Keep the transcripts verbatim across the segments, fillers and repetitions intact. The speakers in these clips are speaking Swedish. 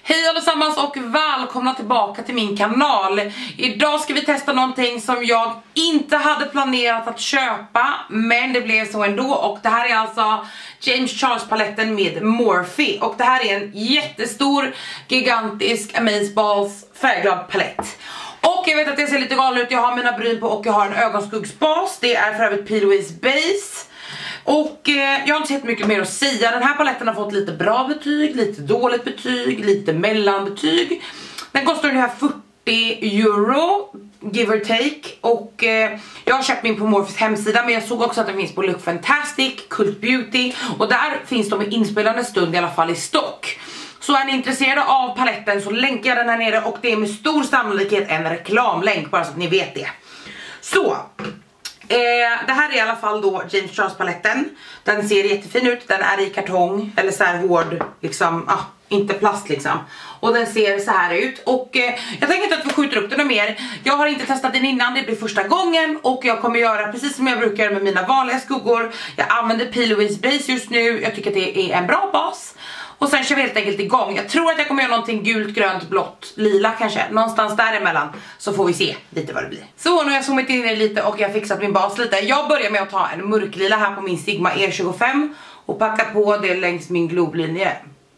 Hej allesammans och välkomna tillbaka till min kanal. Idag ska vi testa någonting som jag inte hade planerat att köpa, men det blev så ändå. Och det här är alltså James Charles paletten med Morphe. Och det här är en jättestor, gigantisk Amazeballs färgglad palett. Och jag vet att det ser lite galen ut, jag har mina bryn på och jag har en ögonskuggsbas. Det är för övrigt P. Louise Base. Och eh, jag har inte sett mycket mer att säga. Den här paletten har fått lite bra betyg, lite dåligt betyg, lite mellanbetyg. Den kostar ungefär fyrtio euro, give or take. Och eh, jag har köpt min på Morphes hemsida, men jag såg också att den finns på Look Fantastic, Cult Beauty. Och där finns de i inspelande stund i alla fall i stock. Så är ni intresserade av paletten så länkar jag den här nere, och det är med stor sannolikhet en reklamlänk, bara så att ni vet det. Så... Eh, det här är i alla fall då James Charles paletten. Den ser jättefin ut, den är i kartong, eller så här hård, liksom, ah, inte plast liksom. Och den ser så här ut. Och eh, jag tänker inte att vi skjuter upp den mer. Jag har inte testat den innan, det blir första gången. Och jag kommer göra precis som jag brukar med mina vanliga skuggor. Jag använder P. Louise Base just nu, jag tycker att det är en bra bas. Och sen kör vi helt enkelt igång. Jag tror att jag kommer göra någonting gult, grönt, blått, lila kanske. Någonstans däremellan. Så får vi se lite vad det blir. Så nu har jag zoomat in det lite och jag har fixat min bas lite. Jag börjar med att ta en mörklila här på min Sigma E tjugofem. Och packa på det längs min globlinje.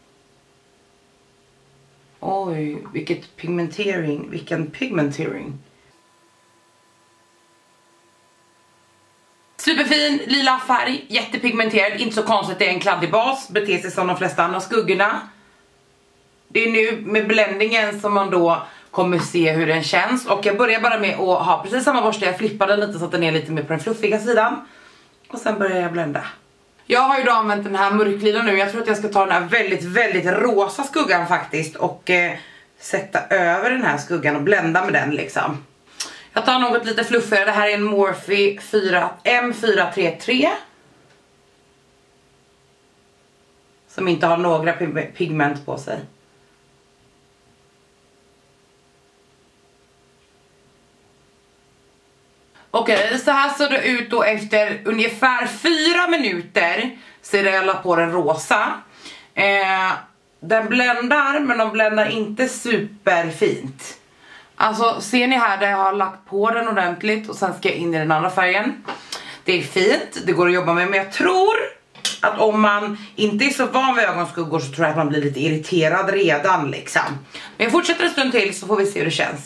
Oj, vilket pigmentering. Vilken pigmentering. Superfin, lila färg, jättepigmenterad, inte så konstigt, det är en kladdig bas, beter sig som de flesta andra skuggorna. Det är nu med bländningen som man då kommer se hur den känns. Och jag börjar bara med att ha precis samma borste, jag flippar den lite så att den är lite mer på den fluffiga sidan. Och sen börjar jag blända. Jag har ju då använt den här mörklila nu, jag tror att jag ska ta den här väldigt, väldigt rosa skuggan faktiskt. Och eh, sätta över den här skuggan och blända med den liksom. Jag tar något lite fluffigare. Det här är en Morphe M fyra tre tre. Som inte har några pigment på sig. Okej, okay, så här ser det ut då efter ungefär fyra minuter. Ser jag la på den rosa. Eh, den bländar, men de bländar inte superfint. Alltså ser ni här där jag har lagt på den ordentligt och sen ska jag in i den andra färgen. Det är fint, det går att jobba med, men jag tror att om man inte är så van vid ögonskuggor så tror jag att man blir lite irriterad redan liksom. Men jag fortsätter en stund till så får vi se hur det känns.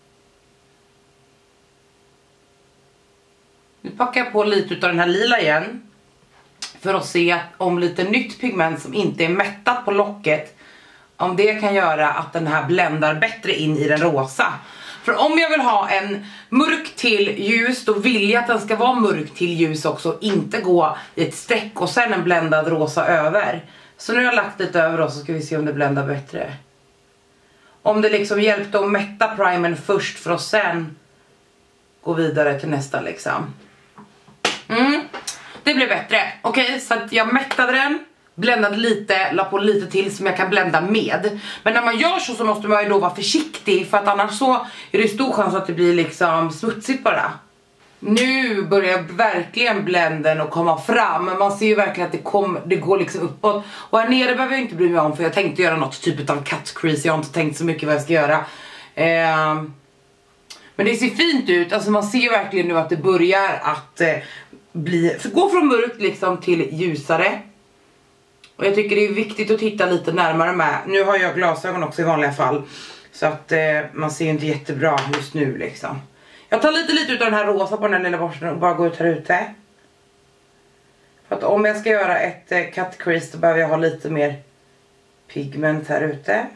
Nu packar jag på lite av den här lila igen. För att se om lite nytt pigment som inte är mättat på locket, om det kan göra att den här bländar bättre in i den rosa. För om jag vill ha en mörk till ljus, då vill jag att den ska vara mörk till ljus också. Inte gå i ett streck och sen en bländad rosa över. Så nu har jag lagt lite över och så ska vi se om det bländar bättre. Om det liksom hjälpte att mätta primern först för att sen gå vidare till nästa liksom. Mm, det blev bättre. Okej, okay, så att jag mättade den. Bländade lite, la på lite till som jag kan blända med. Men när man gör så så måste man ju då vara försiktig, för att annars så är det stor chans att det blir liksom smutsigt bara. Nu börjar verkligen bländen att komma fram, men man ser ju verkligen att det, kom, det går liksom uppåt. Och här nere behöver jag inte bry mig om, för jag tänkte göra något typ av cut crease. Jag har inte tänkt så mycket vad jag ska göra. Eh, men det ser fint ut, alltså man ser ju verkligen nu att det börjar att eh, bli, gå från mörkt liksom till ljusare. Och jag tycker det är viktigt att titta lite närmare med. Nu har jag glasögon också i vanliga fall. Så att eh, man ser ju inte jättebra just nu liksom. Jag tar lite lite ut av den här rosa på den här lilla borsten och bara går ut här ute. För att om jag ska göra ett eh, cut crease så behöver jag ha lite mer pigment här ute.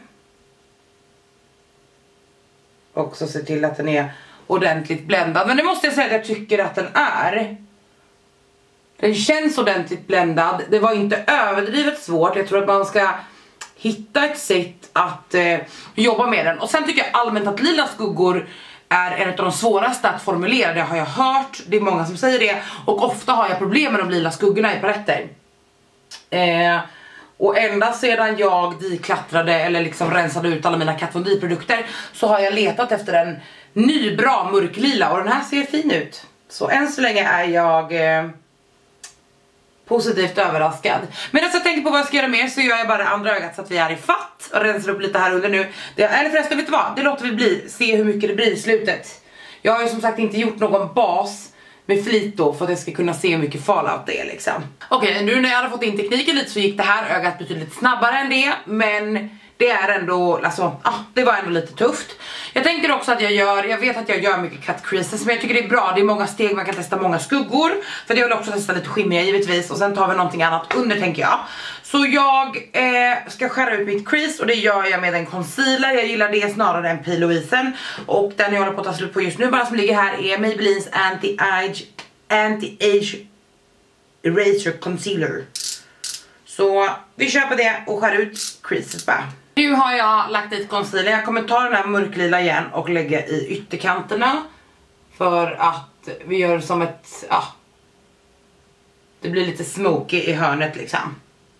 Och så se till att den är ordentligt bländad. Men det måste jag säga att jag tycker att den är. Den känns ordentligt bländad. Det var inte överdrivet svårt. Jag tror att man ska hitta ett sätt att eh, jobba med den. Och sen tycker jag allmänt att lila skuggor är en av de svåraste att formulera. Det har jag hört. Det är många som säger det. Och ofta har jag problem med de lila skuggorna i paletter. Eh, och ända sedan jag deklattrade eller liksom rensade ut alla mina Kat Von D produkter så har jag letat efter en ny bra mörklila. Och den här ser fin ut. Så än så länge är jag... Eh, positivt överraskad. Men alltså jag tänker på vad jag ska göra mer, så gör jag bara andra ögat så att vi är i fatt och rensar upp lite här under nu. Det, eller förresten, vet du vad? Det låter vi bli. Se hur mycket det blir i slutet. Jag har ju som sagt inte gjort någon bas med flit då, för att jag ska kunna se hur mycket fallout det är liksom. Okej, okay, nu när jag hade fått in tekniken lite så gick det här ögat betydligt snabbare än det. Men det är ändå, alltså, ah, det var ändå lite tufft. Jag tänker också att jag gör, jag vet att jag gör mycket cut creases, men jag tycker det är bra, det är många steg, man kan testa många skuggor. För det vill också testa lite skimmer givetvis, och sen tar vi någonting annat under tänker jag. Så jag eh, ska skära ut mitt crease, och det gör jag med en concealer. Jag gillar det snarare än P. Louisen. Och den jag håller på att ta slut på just nu, bara som ligger här, är Maybelline's Anti-Age Anti-Age Eraser Concealer. Så vi köper det och skär ut creases bara. Nu har jag lagt dit concealer. Jag kommer ta den här mörklila igen och lägga i ytterkanterna. För att vi gör som ett, ja, det blir lite smoky i hörnet liksom.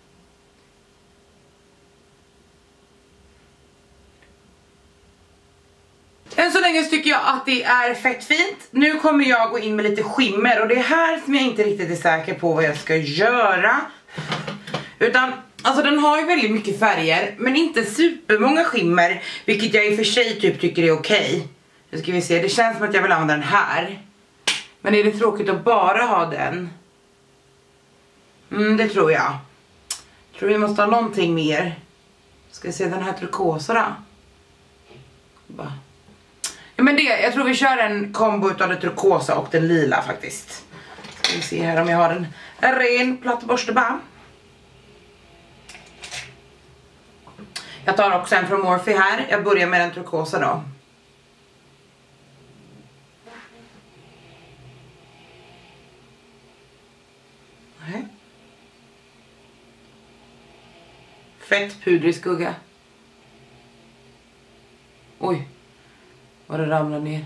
Än så länge tycker jag att det är fett fint. Nu kommer jag gå in med lite skimmer, och det är här som jag inte riktigt är säker på vad jag ska göra. Utan, alltså den har ju väldigt mycket färger, men inte supermånga skimmer, vilket jag i och för sig typ tycker är okej. Nu ska vi se, det känns som att jag vill använda den här. Men är det tråkigt att bara ha den? Mm, det tror jag. Jag tror vi måste ha någonting mer. Ska vi se den här turkosa då? Bara. Ja, men det, jag tror vi kör en kombo utav det turkosa och den lila faktiskt. Ska vi se här om jag har en, en ren platt borste bara. Jag tar också en från Morphe här. Jag börjar med den turkosa då. Nej. Fett pudrig skugga. Oj. Vad det ramlar ner.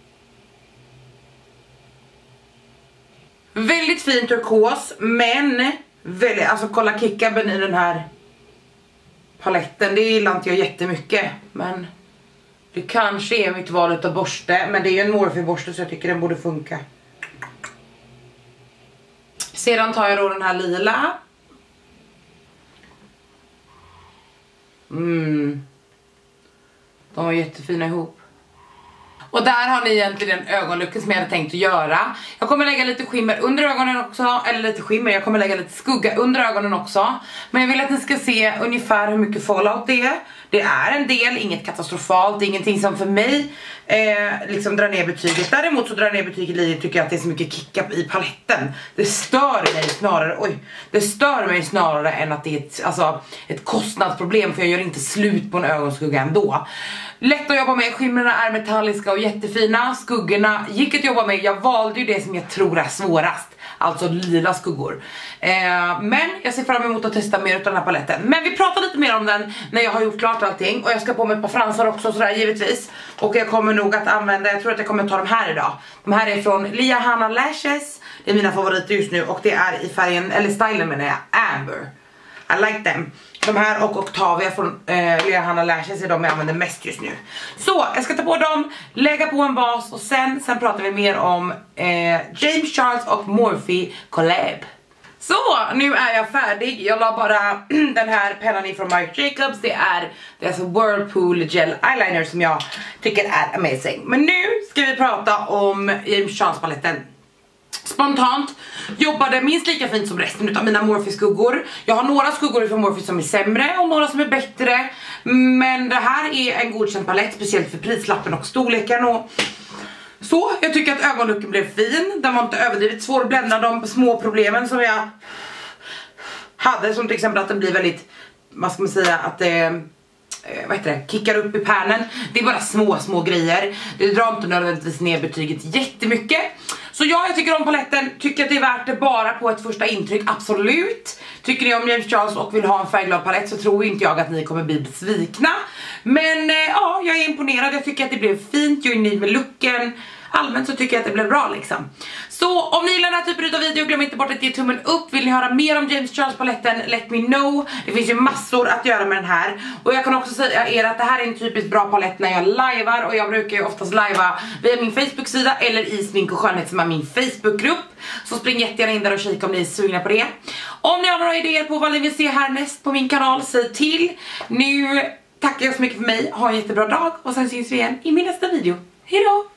Väldigt fin turkos, men väldigt, alltså kolla kickabben i den här paletten, det gillar inte jag jättemycket, men det kanske är mitt val av borste, men det är ju en Morphe borste så jag tycker den borde funka. Sedan tar jag då den här lila. Mm. De var jättefina ihop. Och där har ni egentligen den ögonlocken som jag hade tänkt att göra. Jag kommer lägga lite skimmer under ögonen också. Eller lite skimmer, jag kommer lägga lite skugga under ögonen också. Men jag vill att ni ska se ungefär hur mycket fallout det är. Det är en del, inget katastrofalt. Ingenting som för mig eh, liksom drar ner betyget. Däremot så drar ner betyget lite, tycker jag att det är så mycket kickup i paletten. Det stör mig snarare, oj. Det stör mig snarare än att det är ett, alltså, ett kostnadsproblem. För jag gör inte slut på en ögonskugga ändå. Lätt att jobba med, skimmerna är metalliska och jättefina. Skuggorna gick att jobba med, jag valde ju det som jag tror är svårast. Alltså lila skuggor. eh, Men jag ser fram emot att testa mer av den här paletten. Men vi pratar lite mer om den när jag har gjort klart allting. Och jag ska på mig ett par fransar också sådär givetvis. Och jag kommer nog att använda, jag tror att jag kommer ta de här idag. De här är från Liah Hannah Lashes. Det är mina favoriter just nu. Och det är i färgen, eller stylen menar jag, Amber. I like them. De här och Octavia från eh, Liah Hannah Lashes är de jag använder mest just nu. Så jag ska ta på dem, lägga på en bas och sen, sen pratar vi mer om eh, James Charles och Morphe collab. Så, nu är jag färdig. Jag la bara den här pennan från Marc Jacobs. Det är, det är alltså Whirlpool Gel Eyeliner som jag tycker är amazing. Men nu ska vi prata om James Charles paletten. Spontant jobbade minst lika fint som resten av mina Morphe skuggor. Jag har några skuggor från Morphe som är sämre och några som är bättre. Men det här är en godkänd palett, speciellt för prislappen och storleken. Och så, jag tycker att ögonlooken blev fin. Den var inte överdrivet svår att blända de små problemen som jag hade. Som till exempel att den blir väldigt, vad ska man säga, att det, vad heter det, kickar upp i pärnen. Det är bara små, små grejer. Det drar inte nödvändigtvis ner betyget jättemycket. Så ja, jag tycker om paletten, tycker att det är värt det bara på ett första intryck, absolut. Tycker ni om James Charles och vill ha en färgglad palett så tror inte jag att ni kommer bli besvikna. Men eh, ja, jag är imponerad, jag tycker att det blev fint, jag är nöjd med looken. allmänt så tycker jag att det blev bra liksom. Så om ni gillar den här typen av video, glöm inte bort att ge tummen upp. Vill ni höra mer om James Charles paletten, let me know. Det finns ju massor att göra med den här. Och jag kan också säga er att det här är en typiskt bra palett när jag livear. Och jag brukar ju oftast livea via min Facebook-sida eller i Smink och Skönhet som är min Facebook-grupp. Så spring jättegärna in där och kika om ni är sugna på det. Om ni har några idéer på vad ni vill se härnäst på min kanal, säg till. Nu tackar jag så mycket för mig, ha en jättebra dag och sen syns vi igen i min nästa video. Hejdå!